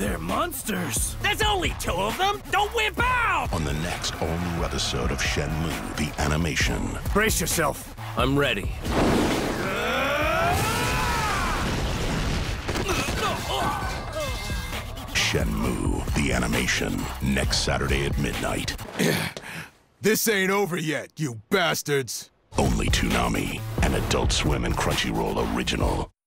They're monsters. There's only 2 of them. Don't whip out! On the next all-new episode of Shenmue, the animation. Brace yourself. I'm ready. Shenmue, the animation. Next Saturday at midnight. This ain't over yet, you bastards! Only Toonami, an Adult Swim and Crunchyroll original.